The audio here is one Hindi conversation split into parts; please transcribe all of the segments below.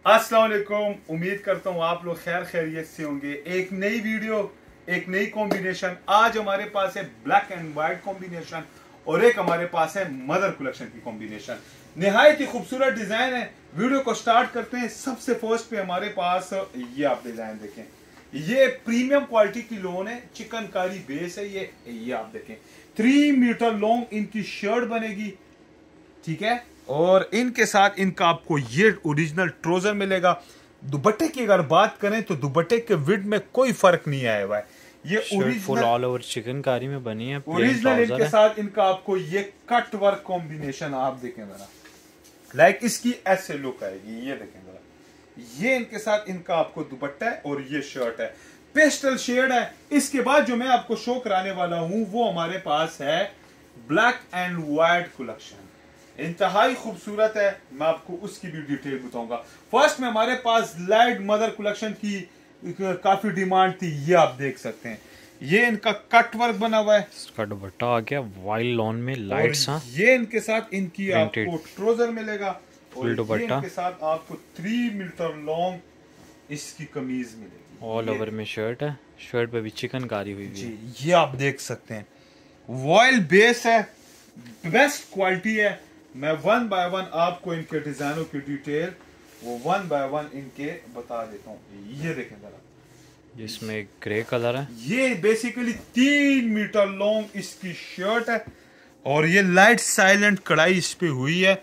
अस्सलाम वालेकुम। उम्मीद करता हूँ आप लोग खैर खैरियत से होंगे। एक नई वीडियो, एक नई कॉम्बिनेशन। आज हमारे पास है ब्लैक एंड वाइट कॉम्बिनेशन और एक हमारे पास है मदर कलेक्शन की कॉम्बिनेशन। निहायत ही खूबसूरत डिजाइन है। वीडियो को स्टार्ट करते हैं। सबसे फर्स्ट पे हमारे पास ये आप डिजाइन देखें, ये प्रीमियम क्वालिटी की लोन है, चिकनकारी बेस है। ये आप देखें 3 मीटर लॉन्ग इनकी शर्ट बनेगी, ठीक है। और इनके साथ इनका आपको ये ओरिजिनल ट्राउजर मिलेगा। दुपट्टे की अगर बात करें तो दुपट्टे के विड्थ में कोई फर्क नहीं आया हुआ है। ये ओरिजिनल ऑल ओवर चिकनकारी में बनी है, ओरिजिनल। इनके साथ इनका आपको ये कट वर्क कॉम्बिनेशन आप देखें जरा, लाइक इसकी ऐसे लुक आएगी। ये देखें जरा, ये इनके साथ इनका आपको दुपट्टा है और ये शर्ट है, पेस्टल शेड है। इसके बाद जो मैं आपको शो कराने वाला हूं वो हमारे पास है ब्लैक एंड व्हाइट कलेक्शन। इंतहाई खूबसूरत है, मैं आपको उसकी भी डिटेल बताऊंगा। फर्स्ट में हमारे पास लाइट मदर कलेक्शन की काफी डिमांड थी। ये आप देख सकते हैं, ये इनका कट वर्क बना हुआ है, इसका दुपट्टा आ गया वाइल्ड लॉन में लाइट्स। ये इनके साथ इनकी आपको ट्राउजर मिलेगा और दुपट्टा इनके साथ आपको 3 मीटर लॉन्ग इसकी कमीज मिलेगी। ऑल ओवर में शर्ट है, शर्ट पे भी चिकनकारी हुई है। ये आप देख सकते हैं, वॉयल बेस है, बेस्ट क्वालिटी है। मैं 1 बाय 1 आपको इनके डिजाइनों की डिटेल वो 1 बाय 1 इनके बता देता हूँ। ये देखें जरा, जिसमें ग्रे कलर है। ये बेसिकली 3 मीटर लॉन्ग इसकी शर्ट है और ये लाइट साइलेंट कढ़ाई इस पे हुई है।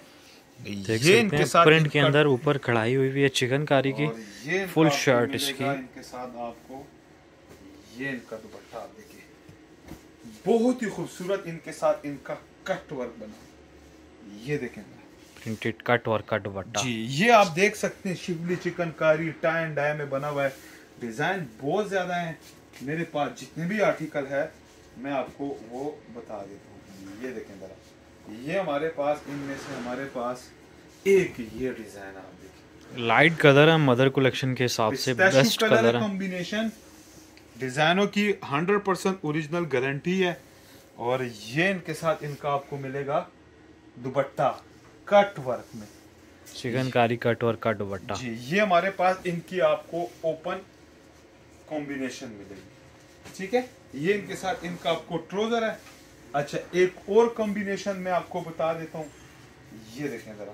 ये इनके साथ प्रिंट के अंदर ऊपर कढ़ाई हुई है चिकनकारी की। फुल शर्ट इसकी। इनके साथ आपको ये इनका दुपट्टा आप देखिए, बहुत ही खूबसूरत इनके साथ इनका कट वर्क बना। ये देखें प्रिंटेड कट वर्क का दुपट्टा जी, ये आप देख सकते हैं शिवली चिकनकारी टाई एंड डाई में बना हुआ है। डिजाइन बहुत ज्यादा है, मेरे पास जितने भी आर्टिकल है मैं आपको वो बता देता हूँ। ये देखें जरा, ये हमारे पास इनमें से हमारे पास एक ये डिजाइन आप देखिए, लाइट कलर है मदर कलेक्शन के हिसाब से बेस्ट कलर है। कॉम्बिनेशन डिजाइनों की 100% ओरिजिनल गारंटी है। और ये इनके साथ इनका आपको मिलेगा दुपट्टा कट वर्क में, चिकनकारी कट वर्क का दुपट्टा जी। ये हमारे पास इनकी आपको ओपन कॉम्बिनेशन मिलेगी, ठीक है। ये इनके साथ इनका आपको ट्राउजर है। अच्छा, एक और कॉम्बिनेशन मैं आपको बता देता हूँ। ये देखें जरा,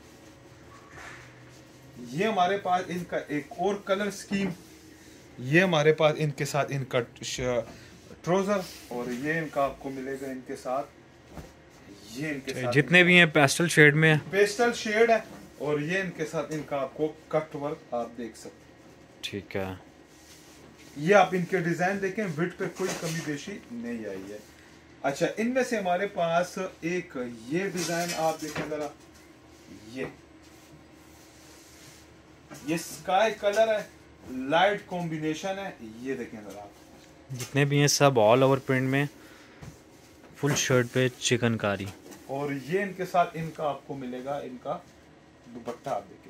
ये हमारे पास इनका एक और कलर स्कीम। ये हमारे पास इनके साथ इनका ट्राउजर और ये इनका आपको मिलेगा इनके साथ, ये इनके साथ जितने भी हैं पेस्टल शेड में है, पेस्टल शेड है। और ये इनके साथ इनका आपको कट वर्क आप देख सकते हैं, ठीक है। ये आप इनके डिजाइन देखें, विड्थ पे कोई कमी बेशी नहीं आई है। अच्छा, इनमें से हमारे पास एक ये डिजाइन आप देखें जरा, ये स्काई कलर है, लाइट कॉम्बिनेशन है। ये देखें जरा, आप जितने भी हैं सब ऑल ओवर प्रिंट में, फुल शर्ट पे चिकनकारी। और ये इनके साथ इनका आपको मिलेगा इनका दुपट्टा आप देखें,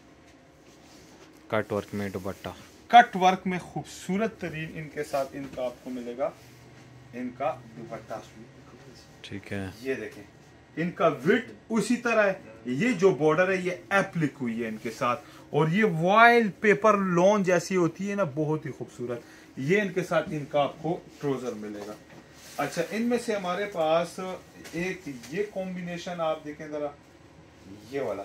कट वर्क में दुपट्टा, कट वर्क में खूबसूरत तरीन इनके साथ इनका आपको मिलेगा इनका दुपट्टा, ठीक है। ये देखें, इनका विड्थ उसी तरह है। ये जो बॉर्डर है ये एप्लिक हुई है इनके साथ, और ये वॉइल पेपर लॉन जैसी होती है ना, बहुत ही खूबसूरत। ये इनके साथ इनका आपको ट्राउजर मिलेगा। अच्छा, इनमें से हमारे पास एक ये कॉम्बिनेशन आप देखें जरा, ये वाला,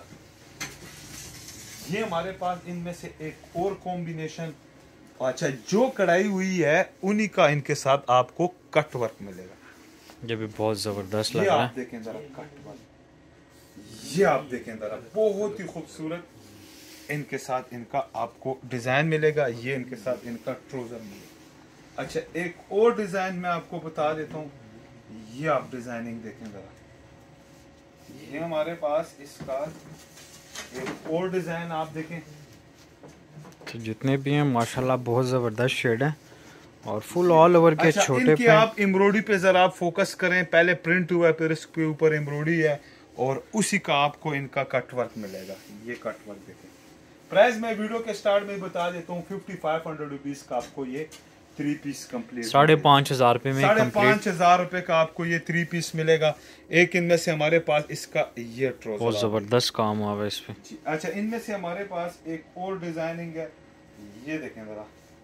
ये हमारे पास इनमें से एक और कॉम्बिनेशन। अच्छा, जो कढ़ाई हुई है उन्हीं का इनके साथ आपको कट वर्क मिलेगा। ये भी बहुत जबरदस्त लग रहा है। आप देखें जरा कट वर्क, ये आप देखें जरा, बहुत ही खूबसूरत इनके साथ इनका आपको डिजाइन मिलेगा। ये इनके साथ इनका ट्राउजर मिलेगा। अच्छा, एक और डिजाइन मैं आपको बता देता हूँ। ये आप डिजाइनिंग देखें जरा, ये हमारे पास इसका एक और डिजाइन आप देखें। तो जितने भी हैं माशाल्लाह बहुत जबरदस्त शेड है और फुल ऑल ओवर के छोटे पे आप एम्ब्रॉयडरी पे जरा आप फोकस करें। पहले प्रिंट हुआ है, फिर इसके ऊपर एम्ब्रॉयडरी है और उसी का आपको इनका कट वर्क मिलेगा। ये कट वर्क देखें। प्राइस मैं वीडियो के स्टार्ट में बता देता हूँ, 5500 रुपीज का आपको ये 3 पीस कंप्लीट 5,500 रुपए में 5,500 रुपए का आपको ये 3 पीस मिलेगा। एक इनमें से हमारे पास इसका ये ट्राउजर बहुत जबरदस्त काम हुआ है इस पे। अच्छा, इनमें से हमारे पास एक और डिजाइनिंग है, ये देखें जरा,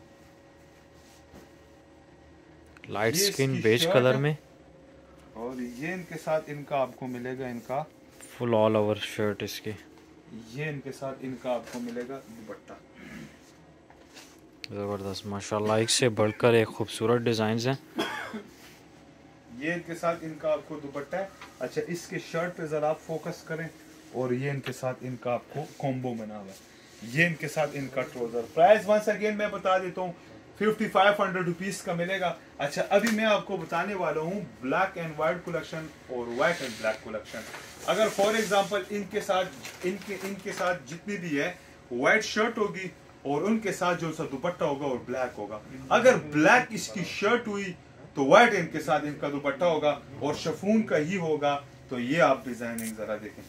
लाइट स्किन बेज कलर में, और ये इनके साथ इनका आपको मिलेगा इनका फुल ऑल ओवर शर्ट इसकी। ये इनके साथ इनका आपको मिलेगा दुपट्टा। जबरदस्त माशाल्लाह, एक से बढ़कर एक खूबसूरत डिजाइन है। ये इनके साथ इनका आपको दुपट्टा है। अच्छा, इसके शर्ट पे जरा आप फोकस करें, और ये इनके साथ इनका आपको कॉम्बो बना हुआ है। ये इनके साथ इनका ट्राउजर, प्राइस वंस अगेन मैं बता देता हूँ, 5500 रुपीज का मिलेगा। अच्छा, अभी मैं आपको बताने वाला हूँ ब्लैक एंड व्हाइट कलेक्शन और व्हाइट एंड ब्लैक कलेक्शन। अगर फॉर एग्जांपल इनके साथ जितनी भी है व्हाइट शर्ट होगी, और उनके साथ जो सा दुपट्टा होगा और ब्लैक होगा। अगर ब्लैक इसकी शर्ट हुई तो व्हाइट इनके साथ इनका दुपट्टा होगा, और शिफॉन का ही होगा। तो ये आप डिजाइनिंग जरा देखें,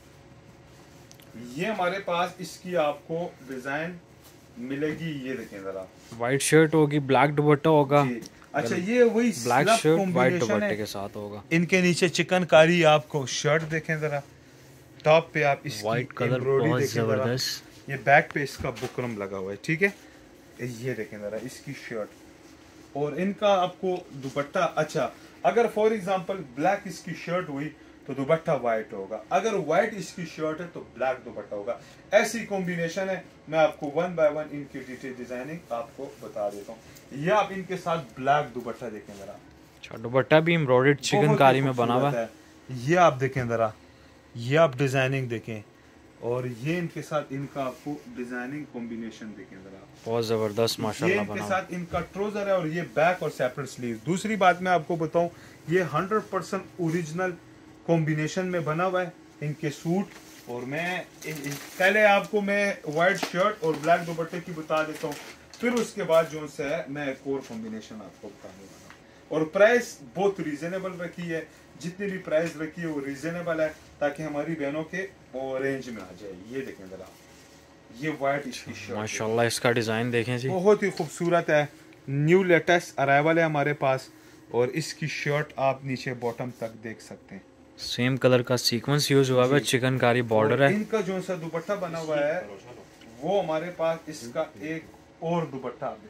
ये हमारे पास इसकी आपको डिजाइन मिलेगी। ये देखें जरा, व्हाइट शर्ट होगी, ब्लैक दुपट्टा होगा। अच्छा, ये वही ब्लैक शर्ट व्हाइट दुपट्टे के साथ होगा। इनके नीचे चिकनकारी आपको शर्ट देखें जरा, टॉप पे आप इसकी व्हाइट कलर बहुत जबरदस्त, ये बैक पे इसका बुकरम लगा हुआ है, ठीक है। ये देखें जरा इसकी शर्ट, और इनका आपको दुपट्टा। अच्छा, अगर फॉर एग्जांपल ब्लैक इसकी शर्ट हुई तो दुपट्टा व्हाइट होगा, अगर व्हाइट इसकी शर्ट है तो ब्लैक दुपट्टा होगा। ऐसी कॉम्बिनेशन है। मैं आपको 1 बाय 1 इनकी डिटेल डिजाइनिंग आपको बता देता हूँ। ये आप इनके साथ ब्लैक दुपट्टा देखें जरा, अच्छा दुपट्टा भी एम्ब्रॉयडर्ड चिकनकारी में बना हुआ है। ये आप देखें जरा, ये आप डिजाइनिंग देखें, और ये इनके साथ इनका आपको डिजाइनिंग कॉम्बिनेशन देखें जरा, बहुत जबरदस्त माशाल्लाह बना। इनके साथ इनका ट्राउजर है, और ये बैक और सेपरेट स्लीव। दूसरी बात मैं आपको बताऊं, ये 100% ओरिजिनल कॉम्बिनेशन में बना हुआ है इनके सूट। और मैं पहले आपको मैं व्हाइट शर्ट और ब्लैक दुपट्टे की बता देता हूँ, फिर उसके बाद जो से है मैं एक और कॉम्बिनेशन आपको बताने वाला हूँ। और प्राइस बहुत रीजनेबल रखी है, जितनी भी प्राइस रखी है वो रीजनेबल है, ताकि हमारी बहनों के रेंज में आ जाए। ये देखें जरा, ये व्हाइट इसकी शर्ट, माशाल्लाह इसका डिजाइन देखें जी, बहुत ही खूबसूरत है। न्यू लेटेस्ट अराइवल है हमारे पास, और इसकी शर्ट आप नीचे बॉटम तक देख सकते हैं। सेम कलर का सीक्वेंस यूज हुआ है, चिकनकारी बॉर्डर है। इनका जो सा दुपट्टा बना हुआ है वो हमारे पास इसका एक और दुपट्टा आप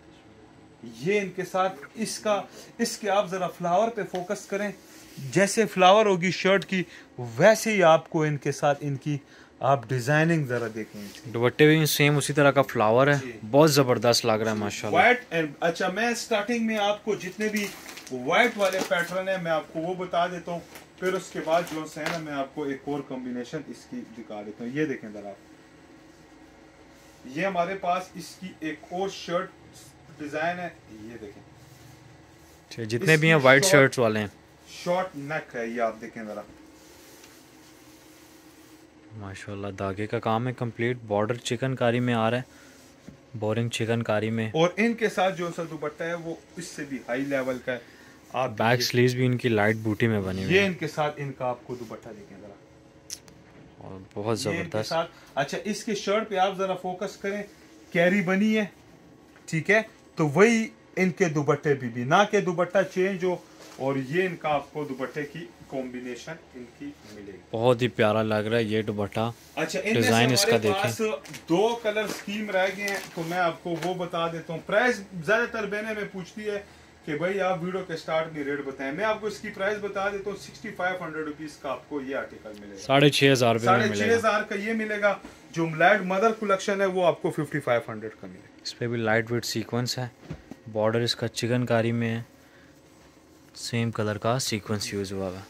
देखिए, ये इनके साथ इसके आप जरा फ्लावर पे फोकस करें, जैसे फ्लावर होगी शर्ट की वैसे ही आपको इनके साथ इनकी आप डिजाइनिंग जरा देखें। दुपट्टे भी सेम उसी तरह का फ्लावर है, बहुत जबरदस्त लग रहा है माशाल्लाह। व्हाइट एंड अच्छा, मैं स्टार्टिंग में आपको जितने भी व्हाइट वाले पैटर्न है मैं आपको वो बता देता हूँ, फिर उसके बाद जो है ना मैं आपको एक और कॉम्बिनेशन इसकी दिखा देता हूँ। ये देखें जरा, ये हमारे पास इसकी एक और शर्ट डिजाइन है, ये देखें। जितने भी हैं व्हाइट शर्ट्स वाले हैं, शॉर्ट नेक है, ये आप देखें जरा, माशाल्लाह धागे का काम है कंप्लीट, बॉर्डर चिकनकारी में आ रहा है, बोरिंग चिकनकारी में, और इनके साथ जो सा दुपट्टा है वो इससे भी हाई लेवल का है। आप बैक स्लीव्स भी इनकी लाइट बूटी में बनी हुई है। ये इनके साथ इनका आपको दुपट्टा देखें जरा, और बहुत जबरदस्त। अच्छा, इसके शर्ट पे आप जरा फोकस करें, कैरी बनी है, ठीक है, तो वही इनके दुपट्टे भी ना के दुपट्टा चेंज हो, और ये इनका आपको दुपट्टे की कॉम्बिनेशन इनकी मिलेगी। बहुत ही प्यारा लग रहा है ये दुपट्टा। अच्छा, डिजाइन इसका देखें, 2 कलर स्कीम रह गए हैं, तो मैं आपको वो बता देता हूँ। प्राइस ज्यादातर बहनें में पूछती है कि भाई आप वीडियो के स्टार्ट में रेट बताएं, मैं आपको इसकी प्राइस बता देता हूँ। 6500 रुपीज का आपको ये आर्टिकल मिलेगा, 6500 6500 का ये मिलेगा। जो लाइट मदर कलेक्शन है वो आपको 5500 का मिलेगा। इस पे भी लाइट वेट सीक्वेंस है, बॉर्डर इसका चिकनकारी में है, सेम कलर का सीक्वेंस यूज हुआ है।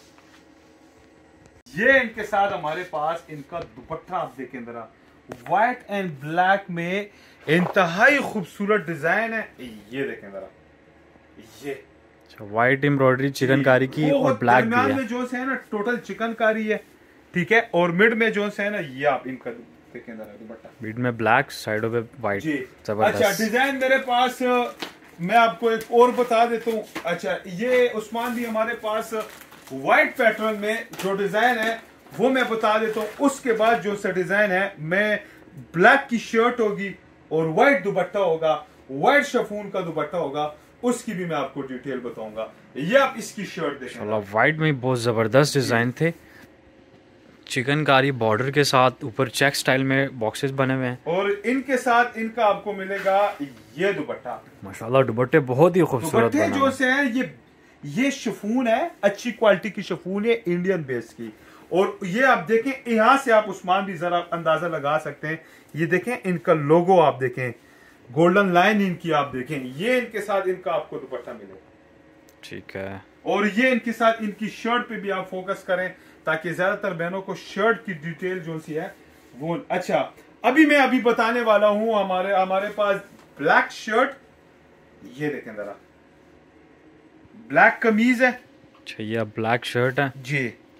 ये इनके साथ हमारे पास इनका दुपट्टा आप देखें जरा, व्हाइट एंड ब्लैक में इंतहाई खूबसूरत डिजाइन है। ये देखें जरा, ये व्हाइट एम्ब्रॉयडरी चिकनकारी की और ब्लैक भी है। में जो है ना टोटल चिकनकारी है, ठीक है, और मिड में जो है ना ये आप इनका देखें जरा दुपट्टा, मिड में ब्लैक, साइडों पे व्हाइट, जबरदस्त। अच्छा, डिजाइन मेरे पास मैं आपको एक और बता देता हूँ। अच्छा, ये उस्मान भी हमारे पास व्हाइट पैटर्न में जो डिजाइन है वो मैं बता देता हूँ। उसके बाद जो सा डिजाइन है मैं ब्लैक की शर्ट होगी और व्हाइट दुपट्टा होगा, व्हाइट शिफॉन का दुपट्टा होगा, उसकी भी मैं आपको डिटेल बताऊंगा। ये आप इसकी शर्ट देखें, व्हाइट में बहुत जबरदस्त डिजाइन थे, चिकनकारी बॉर्डर के साथ, ऊपर चेक स्टाइल में बॉक्सेस बने हुए हैं, और इनके साथ इनका आपको मिलेगा ये दुपट्टा। माशाल्लाह दुपट्टे बहुत ही खूबसूरत दुपट्टे जो से हैं ये शिफॉन है, अच्छी क्वालिटी की शिफॉन है, इंडियन बेस की। और ये आप देखें, यहाँ से आप उस्मान भी जरा अंदाजा लगा सकते हैं, ये देखें इनका लोगो, आप देखें गोल्डन लाइन इनकी, आप देखें ये इनके साथ इनका आपको दुपट्टा मिलेगा। ठीक है, और ये इनके साथ इनकी शर्ट पे भी आप फोकस करें, ताकि ज्यादातर बहनों को शर्ट की डिटेल जो सी है वो। अच्छा, मैं बताने वाला हूं, हमारे पास ब्लैक शर्ट, ये देखें जरा, ब्लैक कमीज है। अच्छा, ये ब्लैक शर्ट है जी,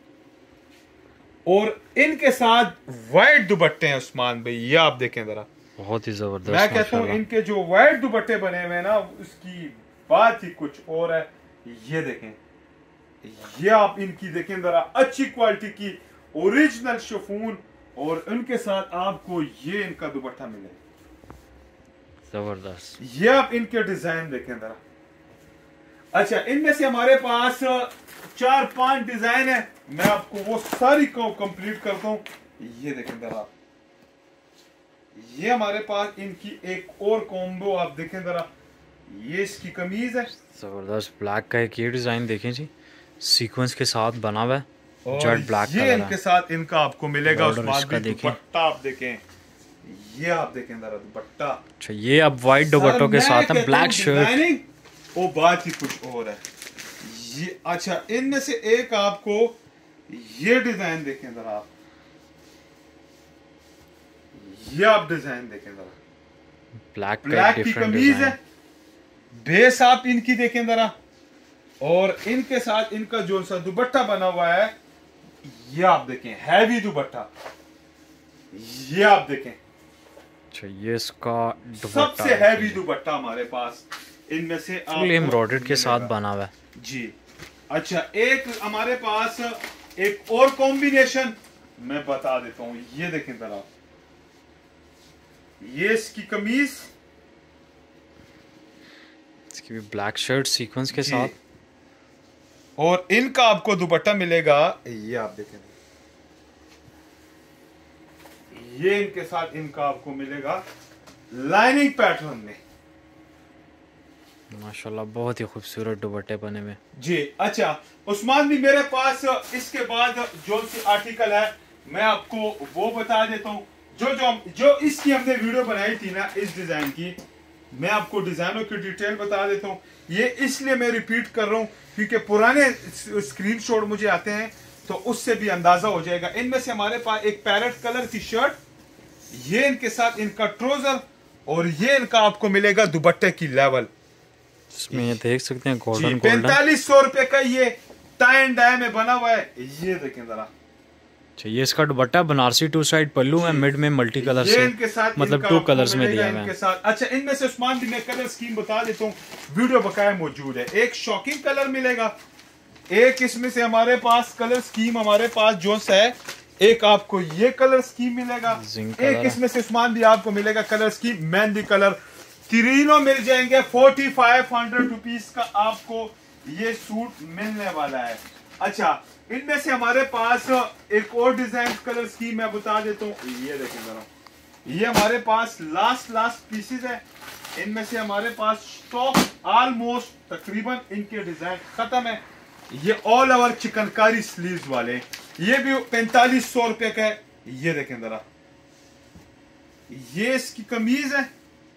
और इनके साथ व्हाइट दुपट्टे हैं उस्मान भाई, ये आप देखें जरा, बहुत ही जबरदस्त। मैं कहता हूँ इनके जो व्हाइट दुपट्टे बने हुए हैं ना, उसकी बात ही कुछ और है। ये देखें, ये आप इनकी देखें जरा, अच्छी क्वालिटी की ओरिजिनल शिफॉन, और उनके साथ आपको ये इनका दुपट्टा मिले, जबरदस्त। ये आप इनके डिजाइन देखें जरा। अच्छा, इनमें से हमारे पास 4-5 डिजाइन है, मैं आपको वो सारी को कंप्लीट करता हूं। ये देखें जरा, ये हमारे पास इनकी एक और कॉम्बो आप देखें जरा, ये इसकी कमीज है, जबरदस्त ब्लैक का एक ये डिजाइन देखें जी, सीक्वेंस के साथ बना हुआ है, और ब्लैक ये इनके साथ इनका आपको मिलेगा दुपट्टा, आप देखें, ये आप देखें जरा दुपट्टा। अच्छा, ये अब व्हाइट दुपट्टों के साथ है, ब्लैक शर्ट, वो बात ही कुछ और है ये। अच्छा, इनमें से एक आपको ये डिजाइन देखें जरा आप, ये आप डिजाइन देखें जरा, ब्लैक की कमीज है, बेस आप इनकी देखें जरा, और इनके साथ इनका जो सा दुपट्टा बना हुआ है, ये आप देखें, हैवी दुपट्टा, ये आप देखें। अच्छा, ये इसका सबसे हैवी दुपट्टा हमारे पास इनमें से एम्ब्रॉयडर्ड के साथ बना हुआ है जी। अच्छा, एक हमारे पास एक और कॉम्बिनेशन मैं बता देता हूं, ये देखें जरा, ये इसकी कमीज, इसकी भी ब्लैक शर्ट सीक्वेंस के साथ, और इनका आपको दुपट्टा मिलेगा, ये आप देखें, ये इनके साथ इनका आपको मिलेगा लाइनिंग पैटर्न में, माशाल्लाह बहुत ही खूबसूरत दुपट्टे बने हुए जी। अच्छा उस्मान भी, मेरे पास इसके बाद जो सी आर्टिकल है मैं आपको वो बता देता हूँ, जो इसकी हमने वीडियो बनाई थी ना, इस डिजाइन की, मैं आपको डिजाइनों की डिटेल बता देता हूँ। ये इसलिए मैं रिपीट कर रहा हूँ क्योंकि पुराने स्क्रीनशॉट मुझे आते हैं, तो उससे भी अंदाजा हो जाएगा। इनमें से हमारे पास एक पैरेट कलर की शर्ट, ये इनके साथ इनका ट्राउजर, और ये इनका आपको मिलेगा दुपट्टे की लेवल, इसमें ये देख सकते हैं गोल्डन 4500 रुपए का ये टाई एंड डाई में बना हुआ है, ये देखें जरा। अच्छा, ये इसका दुपट्टा बनारसी 2 साइड पल्लू है, मिड में मल्टी कलर से, इनके साथ मतलब 2 कलर्स में दिया हुआ है। अच्छा, इनमें से उस्मान भी मैं कलर स्कीम बता देता हूँ, वीडियो बकाया मौजूद है। एक शॉकिंग कलर मिलेगा, एक इसमें से हमारे पास कलर स्कीम हमारे पास जो है, एक आपको ये कलर स्कीम मिलेगा, एक इसमें से उस्मान भी आपको मिलेगा कलर स्कीम मेहंदी कलर। तीनों मिल जाएंगे 4500 रुपीज का आपको ये सूट मिलने वाला है। अच्छा, इनमें से हमारे पास एक और डिजाइन कलर स्कीम मैं बता देता हूँ, ये देखें जरा, ये हमारे पास लास्ट पीसेस है। इनमें से हमारे पास स्टॉक ऑलमोस्ट तकरीबन इनके डिजाइन खत्म है। ये ऑल ओवर चिकनकारी स्लीव्स वाले, ये भी 4500 रुपए का है। ये देखें जरा, ये इसकी कमीज है,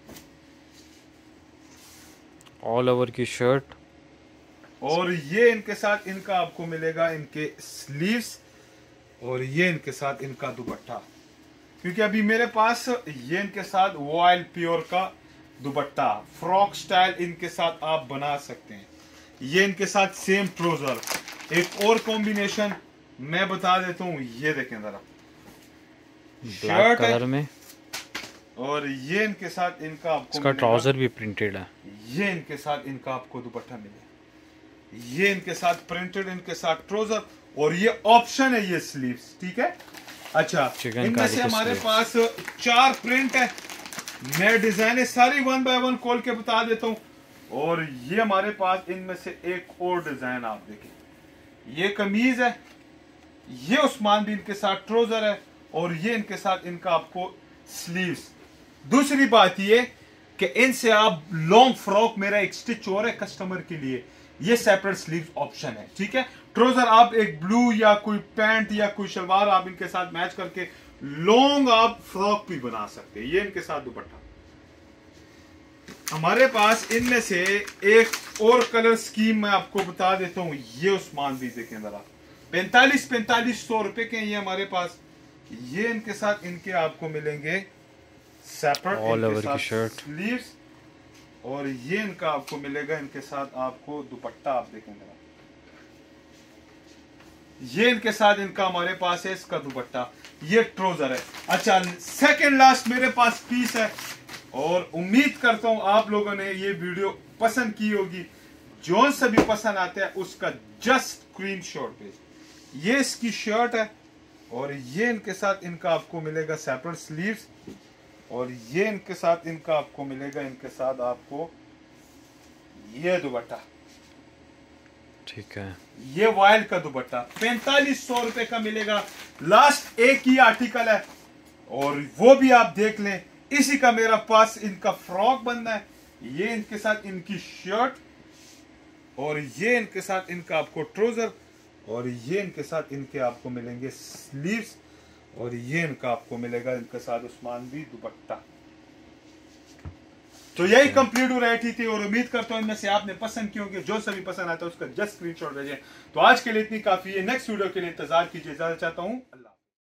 ऑल ओवर की शर्ट, और ये इनके साथ इनका आपको मिलेगा इनके स्लीव्स, और ये इनके साथ इनका दुपट्टा। क्योंकि अभी मेरे पास ये इनके साथ वॉयल प्योर का दुपट्टा फ्रॉक स्टाइल इनके साथ आप बना सकते हैं। ये इनके साथ सेम ट्राउजर। एक और कॉम्बिनेशन मैं बता देता हूँ, ये देखें जरा, ब्लैक कलर में, और ये इनके साथ इनका आपको इसका ट्राउजर भी प्रिंटेड है। ये इनके साथ इनका आपको दुपट्टा मिले, ये इनके साथ प्रिंटेड इनके साथ ट्राउजर, और ये ऑप्शन है ये स्लीव्स, ठीक है। अच्छा, इनमें से हमारे पास 4 प्रिंट है, मैं डिजाइने सारी 1 बाय 1 खोल के बता देता हूँ। और ये हमारे पास इनमें से एक और डिजाइन आप देखें, ये कमीज है, ये उस्मान भी इनके साथ ट्राउजर है, और ये इनके साथ इनका आपको स्लीव्स। दूसरी बात ये कि इनसे आप लॉन्ग फ्रॉक, मेरा एक स्टिच और है कस्टमर के लिए, ये सेपरेट स्लीव्स ऑप्शन है, ठीक है। ट्राउजर आप एक ब्लू या कोई पैंट या कोई शलवार आप इनके साथ मैच करके लॉन्ग आप फ्रॉक भी बना सकते हैं। ये इनके साथ दुपट्टा। हमारे पास इनमें से एक और कलर स्कीम मैं आपको बता देता हूं। ये उस्मान भी देखें जरा, 4500 रुपए के ये हमारे पास। ये इनके साथ इनके आपको मिलेंगे सेपरेट ऑल ओवर की शर्ट, स्लीव्स, और ये इनका आपको मिलेगा इनके साथ आपको दुपट्टा। आप देखें जरा, ये इनके साथ इनका हमारे पास है इसका दुपट्टा। ये ट्राउजर है। अच्छा, सेकंड लास्ट मेरे पास पीस है, और उम्मीद करता हूं आप लोगों ने ये वीडियो पसंद की होगी। जो सा भी पसंद आता है उसका जस्ट स्क्रीनशॉट भेज। ये इसकी शर्ट है, और ये इनके साथ इनका आपको मिलेगा सेपरेट स्लीव्स, और ये इनके साथ इनका आपको मिलेगा इनके साथ आपको ये दुपट्टा, ठीक है। ये वाइल्ड का दुपट्टा 4500 रुपए का मिलेगा। लास्ट एक ही आर्टिकल है, और वो भी आप देख लें। इसी का मेरा पास इनका फ्रॉक बनना है। ये इनके साथ इनकी शर्ट, और ये इनके साथ इनका आपको ट्राउजर, और ये इनके साथ इनके आपको मिलेंगे स्लीव्स, और ये इनका आपको मिलेगा इनके साथ उस्मान भी दुपट्टा। तो यही कंप्लीट वैरायटी थी, और उम्मीद करता हूं इनमें से आपने पसंद की होंगे। जो सभी पसंद आता है उसका जस्ट स्क्रीनशॉट भेजें। तो आज के लिए इतनी काफी है। नेक्स्ट वीडियो के लिए इंतजार कीजिए। इजाजत चाहता हूं। अल्लाह।